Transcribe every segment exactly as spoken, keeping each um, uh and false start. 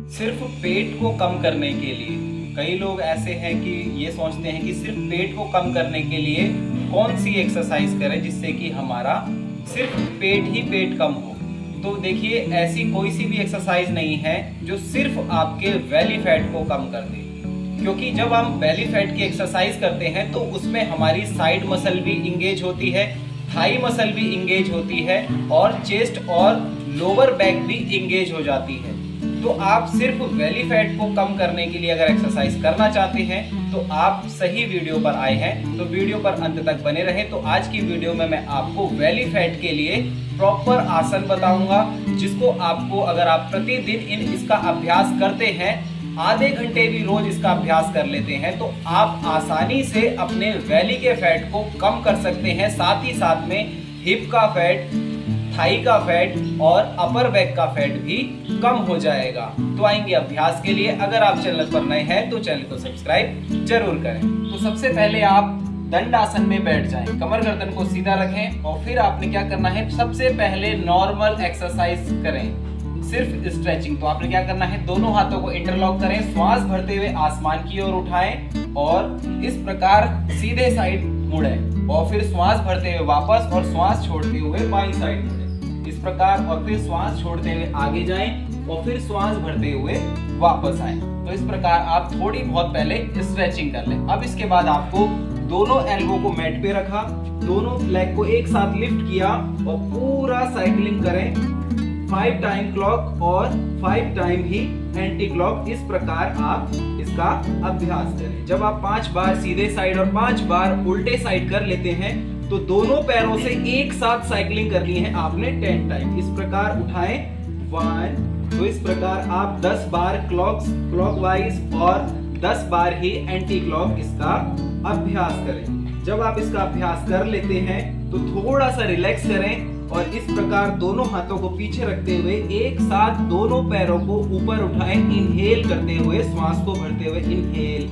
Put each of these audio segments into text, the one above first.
सिर्फ पेट को कम करने के लिए कई लोग ऐसे हैं कि ये सोचते हैं कि सिर्फ पेट को कम करने के लिए कौन सी एक्सरसाइज करें जिससे कि हमारा सिर्फ पेट ही पेट कम हो। तो देखिए, ऐसी कोई सी भी एक्सरसाइज नहीं है जो सिर्फ आपके बेली फैट को कम कर दे, क्योंकि जब हम बेली फैट की एक्सरसाइज करते हैं तो उसमें हमारी साइड मसल भी इंगेज होती है, थाई मसल भी इंगेज होती है और चेस्ट और लोअर बैक भी इंगेज हो जाती है। तो आप सिर्फ बेली फैट को कम करने के लिए अगर एक्सरसाइज करना चाहते हैं तो आप सही वीडियो पर आए हैं। तो वीडियो पर अंत तक बने रहें। तो आज की वीडियो में मैं आपको बेली फैट के लिए प्रॉपर आसन बताऊंगा, जिसको आपको अगर आप प्रतिदिन इन इसका अभ्यास करते हैं, आधे घंटे भी रोज इसका अभ्यास कर लेते हैं, तो आप आसानी से अपने बेली के फैट को कम कर सकते हैं। साथ ही साथ में हिप का फैट, थाई का फैट और अपर बैक का फैट भी कम हो जाएगा। तो आएंगे अभ्यास के लिए। अगर आप चैनल पर नए हैं तो चैनल को सब्सक्राइब जरूर करें। तो सबसे पहले आप दंड आसन में बैठ जाएं, कमर गर्दन को सीधा रखें और फिर आपने क्या करना है, सबसे पहले नॉर्मल एक्सरसाइज करें, सिर्फ स्ट्रेचिंग। तो आपने क्या करना है, दोनों हाथों को इंटरलॉक करें, श्वास भरते हुए आसमान की ओर उठाएं और इस प्रकार सीधे साइड मुड़ें और फिर श्वास भरते हुए वापस और श्वास छोड़ते हुए बाईं साइड मुड़ें, इस प्रकार। और फिर श्वास छोड़ते हुए आगे जाएं और फिर श्वास भरते हुए वापस आएं। तो इस प्रकार आप थोड़ी बहुत पहले स्ट्रेचिंग कर लें। अब इसके बाद आपको दोनों एल्बो को मैट पे रखा, दोनों लेग को एक साथ लिफ्ट किया और पूरा साइकिलिंग करें, फाइव टाइम क्लॉक और फाइव टाइम ही एंटी क्लॉक। इस प्रकार आप इसका अभ्यास करें। जब आप पांच बार सीधे साइड और पांच बार उल्टे साइड कर लेते हैं तो दोनों पैरों से एक साथ साइकिलिंग करनी है आपने टेन टाइम। इस प्रकार उठाएं, वन। तो इस प्रकार आप दस बार क्लॉक क्लॉकवाइज और दस बार ही एंटी क्लॉक इसका अभ्यास करें। जब आप इसका अभ्यास कर लेते हैं तो थोड़ा सा रिलैक्स करें और इस प्रकार दोनों हाथों को पीछे रखते हुए एक साथ दोनों पैरों को ऊपर उठाएं, इनहेल करते हुए, श्वास को भरते हुए इनहेल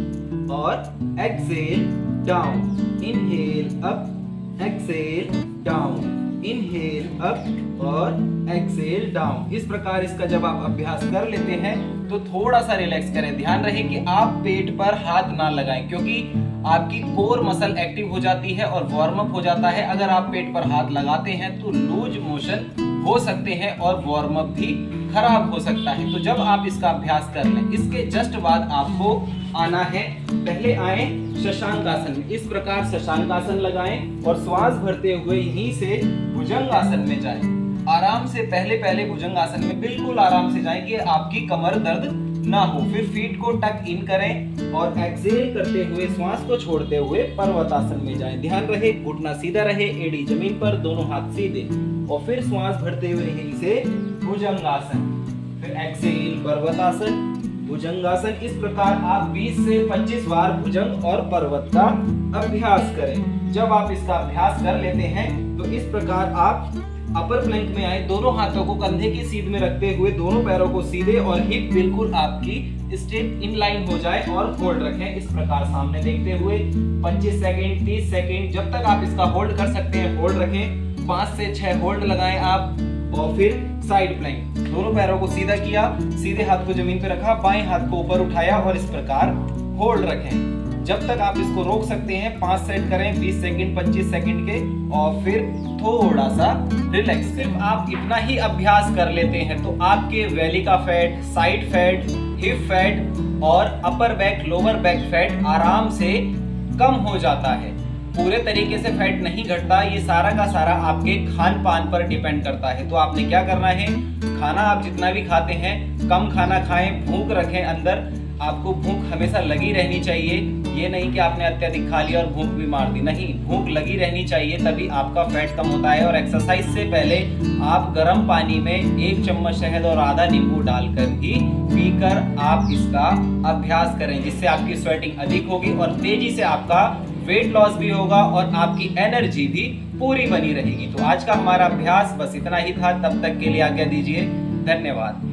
अप और exhale down, inhale up, exhale down, inhale up और एक्सहेल डाउन। इस प्रकार इसका जब आप अभ्यास कर लेते हैं तो थोड़ा सा रिलैक्स करें। ध्यान रहे कि आप पेट पर हाथ ना लगाएं, क्योंकि आपकी कोर मसल एक्टिव हो जाती है और वार्म अप हो जाता है। अगर आप पेट पर हाथ लगाते हैं तो लूज मोशन हो सकते हैं और वार्म अप भी खराब हो सकता है। तो जब आप इसका अभ्यास कर लें, इसके जस्ट बाद आपको आना है, पहले आए शशांक आसन में। इस प्रकार शशांक आसन लगाएं और श्वास भरते हुए यहीं से भुजंग आसन में जाएं। आराम से पहले पहले भुजंग आसन में बिल्कुल आराम से जाएं कि आपकी कमर दर्द ना हो। फिर फीट को टक इन करें और एक्सहेल करते हुए श्वास को छोड़ते हुए पर्वतासन में जाएं। ध्यान रहे घुटना सीधा रहे, एड़ी जमीन पर, दोनों हाथ सीधे और फिर श्वास भरते हुए यहीं से भुजंगासन, फिर एक्सहेल पर्वतासन, भुजंगासन। इस प्रकार आप बीस से पच्चीस बार भुजंग और पर्वत का अभ्यास करें। जब आप इसका अभ्यास कर लेते हैं तो इस प्रकार आप अपर प्लैंक में आए, दोनों हाथों को कंधे की सीध में रखते हुए दोनों पैरों को सीधे और हिप बिल्कुल आपकी स्ट्रेट इन लाइन हो जाए और होल्ड रखें। इस प्रकार सामने देखते हुए पच्चीस सेकंड, तीस सेकंड, जब तक आप इसका होल्ड कर सकते हैं होल्ड रखें। पांच से छह होल्ड लगाएं आप और फिर साइड प्लैंक, दोनों पैरों को सीधा किया, सीधे हाथ को जमीन पे रखा, बाएं हाथ को ऊपर उठाया और इस प्रकार होल्ड रखें। जब तक आप इसको रोक सकते हैं पांच सेट करें, बीस सेकंड, पच्चीस सेकंड के, और फिर थोड़ा सा रिलैक्स। सिर्फ आप इतना ही अभ्यास कर लेते हैं तो आपके बेली का fat, side fat, hip fat और upper back, lower back fat आराम से कम हो जाता है। पूरे तरीके से फैट नहीं घटता, ये सारा का सारा आपके खान पान पर डिपेंड करता है। तो आपने क्या करना है, खाना आप जितना भी खाते हैं कम खाना खाएं, भूख रखें अंदर। आपको भूख हमेशा लगी रहनी चाहिए, ये नहीं कि आपने अत्यधिक खा लिया और भूख भी मार दी, नहीं, भूख लगी रहनी चाहिए, तभी आपका फैट कम होता है। और एक्सरसाइज से पहले आप गर्म पानी में एक चम्मच शहद और आधा नींबू डालकर ही पीकर आप इसका अभ्यास करें, जिससे आपकी स्वेटिंग अधिक होगी और तेजी से आपका वेट लॉस भी होगा और आपकी एनर्जी भी पूरी बनी रहेगी। तो आज का हमारा अभ्यास बस इतना ही था। तब तक के लिए आज्ञा दीजिए, धन्यवाद।